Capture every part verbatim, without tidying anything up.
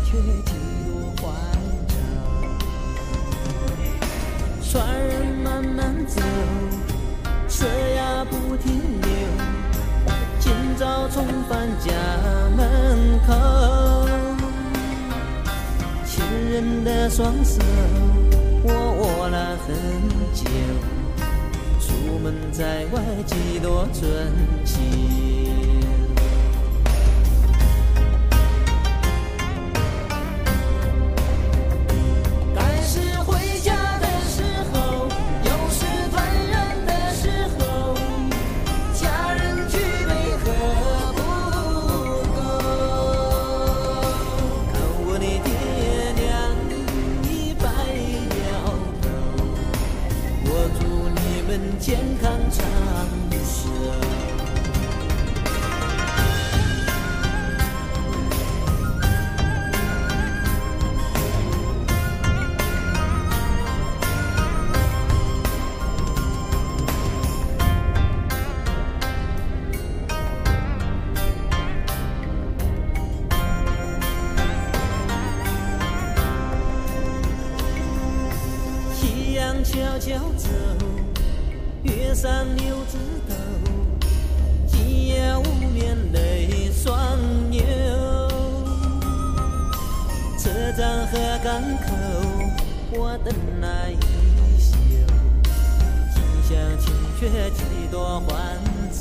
却几多欢畅。船儿慢慢走，车呀不停留，今早重返家门口。亲人的双手，我握了很久，出门在外几多春秋。健康长寿。夕阳悄悄走，月上柳枝头，今夜无眠泪双流。车站和港口，我等来一宿，今宵清却几多欢愁。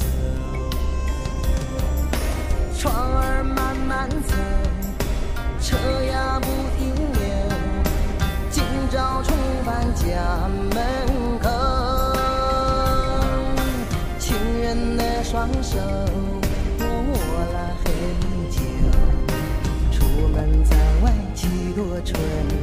船儿慢慢走，车呀不停留，今朝重返家门口。双手我握了很久，出门在外几多春